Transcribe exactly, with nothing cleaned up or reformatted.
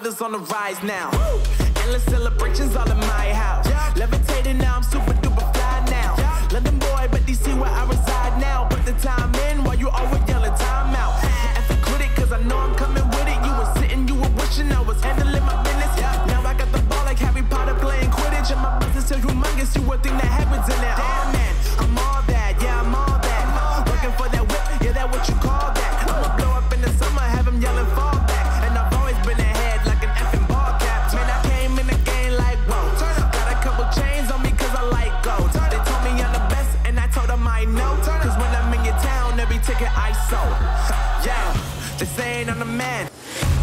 brothers on the rise now. Woo! Endless celebrations all in my house. Yeah. Levitating now, I'm super duper fly now. Yeah. London boy, but D C where I reside now. Put the time in while you always yelling time out. And for critic, cause I know I'm coming with it. You were sitting, you were wishing I was handling my business. Yeah. Now I got the ball like Harry Potter playing Quidditch. And my business so humongous, you would think that happens in there. Damn man, I'm all that, yeah, I'm all that. Looking for that whip, yeah, that what you call that. I'ma blow up in the summer, have him yelling fall back. And I've always been ahead like an effing ball cap. Man, I came in the game like, whoa. Got a couple chains on me cause I like gold. They told me I'm the best and I told them I know. Cause when I'm in your town, every ticket I sold. Yeah, they saying I'm the man.